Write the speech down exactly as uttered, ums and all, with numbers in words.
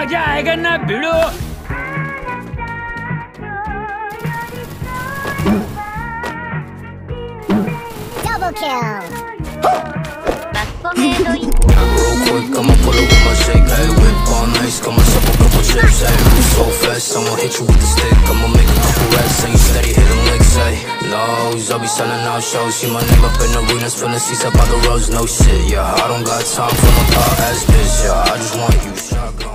जाएगा ना भिड़ो। Double kill. Real quick, I'ma pull up with my shake, hey. Whip all nice, got myself a couple chips, hey. Move so fast, I'ma hit you with the stick. I'ma make a couple racks, and you steady hitting licks, hey. Nose, I'll be selling out shows. See my name up in arenas, filling seats up by the roads, no shit, yeah. I don't got time for no thought ass bitch, yeah. I just want you shotgun.